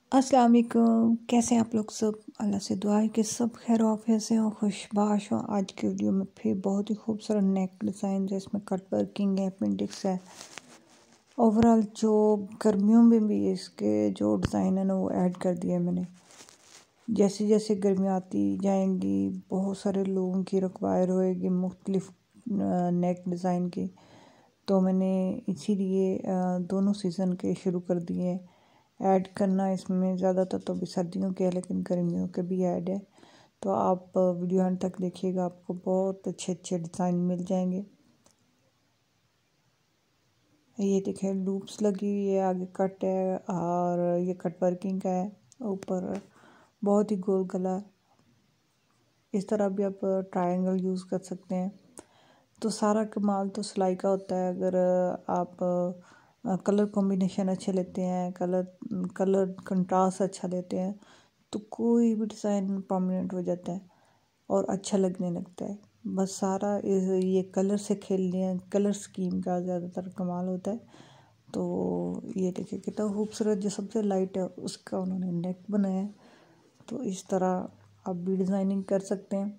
अस्सलाम वालेकुम। कैसे हैं आप लोग सब? अल्लाह से दुआ है कि सब खैर आफियत से हो, खुशबाश हो। आज की वीडियो में फिर बहुत ही खूबसूरत नेक डिज़ाइन है, इसमें कट वर्किंग है, अपेंडिक्स है। ओवरऑल जो गर्मियों में भी इसके जो डिज़ाइन है ना वो ऐड कर दिया है मैंने। जैसे जैसे गर्मियाँ आती जाएंगी बहुत सारे लोगों की रिक्वायर होएगी मुख्तलिफ नेक डिज़ाइन की, तो मैंने इसीलिए दोनों सीज़न के शुरू कर दिए हैं ऐड करना। इसमें ज़्यादातर तो अभी सर्दियों के है लेकिन गर्मियों के भी ऐड है, तो आप वीडियो अंत तक देखिएगा, आपको बहुत अच्छे अच्छे डिज़ाइन मिल जाएंगे। ये देखिए लूप्स लगी हुई है, आगे कट है और ये कट वर्किंग का है, ऊपर बहुत ही गोल गला है। इस तरह भी आप ट्रायंगल यूज़ कर सकते हैं। तो सारा कमाल तो सिलाई का होता है। अगर आप कलर कॉम्बिनेशन अच्छे लेते हैं, कलर कंट्रास्ट अच्छा लेते हैं, तो कोई भी डिज़ाइन प्रोमिनेंट हो जाता है और अच्छा लगने लगता है। बस सारा ये कलर से खेलने हैं, कलर स्कीम का ज़्यादातर कमाल होता है। तो ये देखिए कितना खूबसूरत, जो सबसे लाइट है उसका उन्होंने नेक बनाया है। तो इस तरह आप भी डिज़ाइनिंग कर सकते हैं।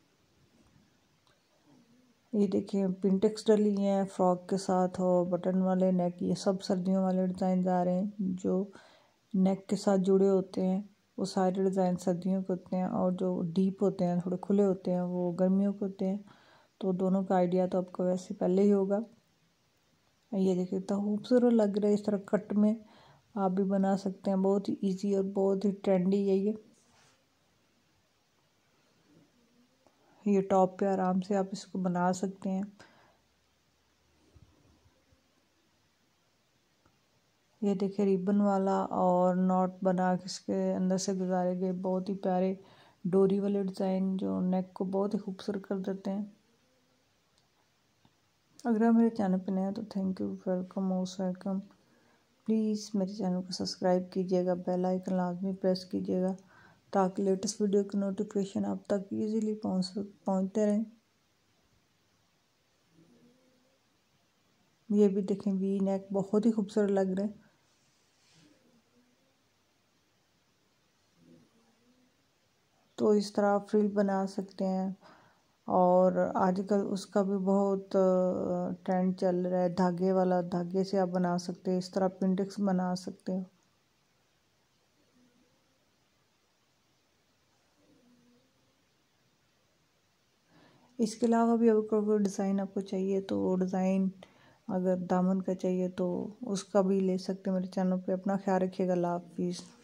ये देखिए पिंटेक्स डली हैं फ्रॉक के साथ हो, बटन वाले नेक, ये सब सर्दियों वाले डिज़ाइन आ रहे हैं। जो नेक के साथ जुड़े होते हैं वो सारे डिज़ाइन सर्दियों के होते हैं, और जो डीप होते हैं थोड़े खुले होते हैं वो गर्मियों के होते हैं। तो दोनों का आइडिया तो आपको वैसे पहले ही होगा। ये देखिए इतना खूबसूरत लग रहा है। इस तरह कट में आप भी बना सकते हैं, बहुत ही ईजी और बहुत ही ट्रेंडी है ये टॉप पे आराम से आप इसको बना सकते हैं। ये देखिए रिबन वाला और नॉट बना के इसके अंदर से गुजारे गए बहुत ही प्यारे डोरी वाले डिज़ाइन, जो नेक को बहुत ही खूबसूरत कर देते हैं। अगर आप मेरे चैनल पर नए हैं तो thank you, welcome, most welcome. Please मेरे चैनल को सब्सक्राइब कीजिएगा, बेल आइकन लाजमी प्रेस कीजिएगा ताकि लेटेस्ट वीडियो की नोटिफिकेशन आप तक इजीली पहुंचते रहें। ये भी देखें वी नेक बहुत ही खूबसूरत लग रहे हैं। तो इस तरह आप फ्रिल बना सकते हैं, और आजकल उसका भी बहुत ट्रेंड चल रहा है धागे वाला, धागे से आप बना सकते हैं। इस तरह पिंडेक्स बना सकते हैं। इसके अलावा भी अगर कोई डिज़ाइन आपको चाहिए तो वो डिज़ाइन, अगर दामन का चाहिए तो उसका भी ले सकते हैं मेरे चैनल पे। अपना ख्याल रखिएगा। अल्लाह हाफिज़।